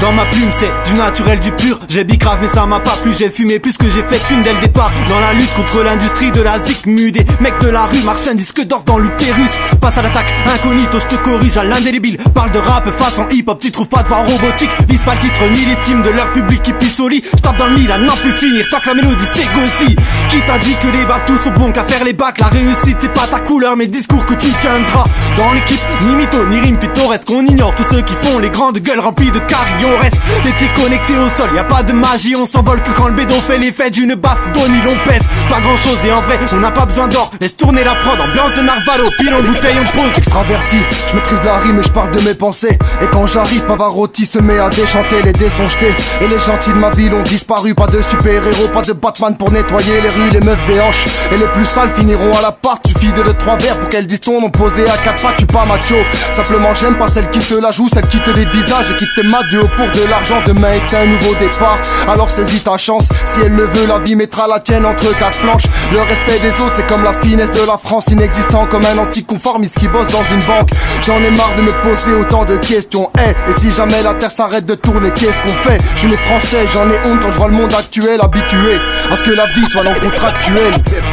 Dans ma plume c'est du naturel, du pur. J'ai bicrave mais ça m'a pas plu. J'ai fumé plus que j'ai fait une dès le départ. Dans la lutte contre l'industrie de la zik mu. Des mecs de la rue marchent un disque d'or dans l'utérus. Passe à l'attaque, incognito, je te corrige à l'indélébile. Parle de rap façon hip hop, tu trouves pas de voix robotique. Vise pas le titre ni l'estime de leur public qui pisse au lit. J'tape dans le mille à n'en plus finir, tant que la mélodie c'est gossi. Qui t'a dit que les babs tous sont bons qu'à faire les bacs? La réussite c'est pas ta couleur mais discours que tu tiendras. Dans l'équipe, ni mytho, ni rime pittoresque. On ignore tous ceux qui font les grandes gueules remplies de caries. On reste les pieds connectés au sol, y a pas de magie. On s'envole que quand le bédon fait l'effet d'une baffe d'Oni. L'on pèse, pas grand chose et en vrai on n'a pas besoin d'or. Laisse tourner la prod, ambiance de Narvalo. Pile en bouteille on pose. Extraverti, je maîtrise la rime et je parle de mes pensées. Et quand j'arrive, Pavarotti se met à déchanter. Les dés sont jetés et les gentils de ma ville ont disparu. Pas de super-héros, pas de Batman pour nettoyer les rues. Les meufs des hanches et les plus sales finiront à l'appart. Suffit de 2-3 verres pour qu'elles disent ton nom posé à 4 pattes. Tu pas macho, simplement j'aime pas celle qui se la joue, celle qui te dévisage et qui te mate de haut pour de l'argent. Demain est un nouveau départ, alors saisis ta chance. Si elle le veut, la vie mettra la tienne entre 4 planches. Le respect des autres, c'est comme la finesse de la France. Inexistant comme un anticonformiste qui bosse dans une banque. J'en ai marre de me poser autant de questions. Et si jamais la terre s'arrête de tourner, qu'est-ce qu'on fait? Je suis né français, j'en ai honte quand je vois le monde actuel. Habitué à ce que la vie soit non contractuelle.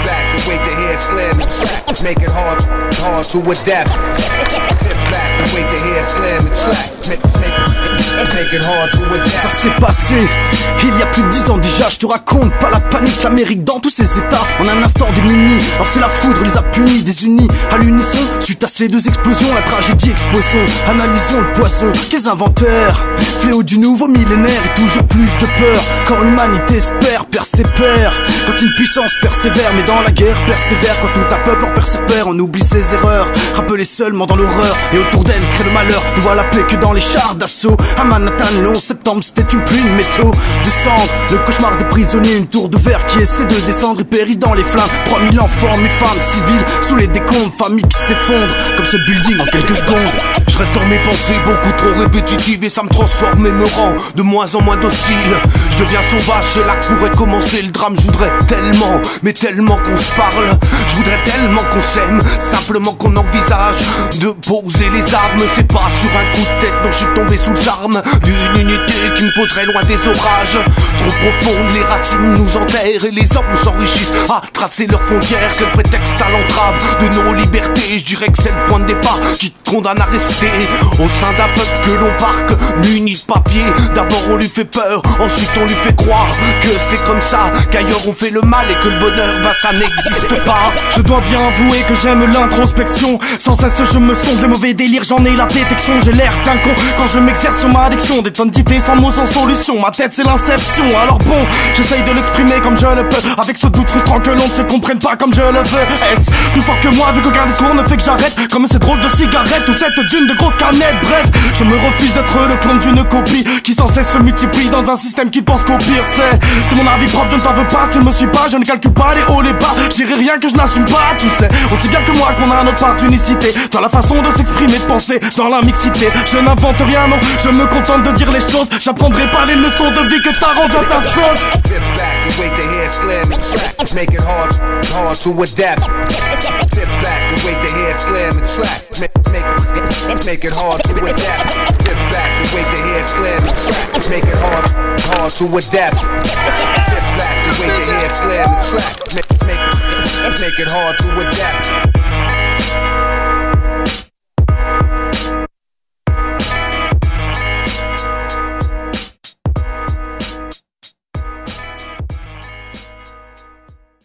Ça s'est passé il y a plus de 10 ans déjà, je te raconte pas la panique, l'Amérique dans tous ses états. En un instant démunis, lorsque la foudre les a punis, désunis à l'unisson. Suite à ces deux explosions, la tragédie exposons. Analysons le poisson, quels inventaires. Fléau du nouveau millénaire et toujours plus de peur. Quand l'humanité espère, persévère. Quand une puissance persévère, mais dans la guerre persévère. Quand tout un peuple en persévère, on oublie ses erreurs. Rappelez seulement dans l'horreur, et autour d'elle crée le malheur. Ne voit la paix que dans les chars d'assaut. À Manhattan, le 11 septembre, c'était une pluie de métaux, de cendres, le cauchemar des prisonniers. Une tour de verre qui essaie de descendre et périt dans les flammes. 3000 enfants, mes femmes civiles, sous les décombres. Familles qui s'effondrent, comme ce building en quelques secondes. Je reste dans mes pensées beaucoup trop répétitives et ça me transforme et me rend de moins en moins docile. Je deviens sauvage, c'est là que pourrait commencer le drame. Je voudrais tellement, mais tellement qu'on se parle. Je voudrais tellement qu'on s'aime, simplement qu'on envisage de poser les armes. C'est pas sur un coup de tête dont je suis tombé sous le charme d'une unité qui me poserait loin des orages. Trop profondes, les racines nous enterrent et les hommes s'enrichissent à tracer leurs frontières. Quel prétexte à l'entrave de nos libertés. Je dirais que c'est le point de départ qui te condamne à rester au sein d'un peuple que l'on parque muni de papier. D'abord on lui fait peur, ensuite on lui fait croire que c'est comme ça, qu'ailleurs on fait le mal et que le bonheur, bah ça n'existe pas. Je dois bien avouer que j'aime l'introspection. Sans cesse je me sonde, les mauvais délires j'en ai la détection. J'ai l'air d'un con quand je m'exerce sur ma addiction. Des tonnes d'idées sans mots, sans solution. Ma tête c'est l'inception, alors bon, j'essaye de l'exprimer comme je le peux. Avec ce doute frustrant que l'on ne se comprenne pas comme je le veux. Est-ce plus fort que moi vu qu'aucun discours ne fait que j'arrête? Comme ces drôles de cigarettes ou cette dune de grosses canettes. Bref, je me refuse d'être le clone d'une copie qui sans cesse se multiplie dans un système qui pense qu'au pire c'est mon avis propre, je ne t'en veux pas. Si tu ne me suis pas, je ne calcule pas les hauts les bas. Je dirai rien que je n'assume pas, tu sais aussi bien que moi qu'on a notre part d'unicité dans la façon de s'exprimer, de penser, dans la mixité. Je n'invente rien, non, je me contente de dire les choses. J'apprendrai pas les leçons de vie que t'arranges dans ta sauce. Make it hard to adapt. Sit back and wait to hear slam and trap. Make it hard to adapt. Sit back and wait to hear slam and trap. Make it hard to adapt.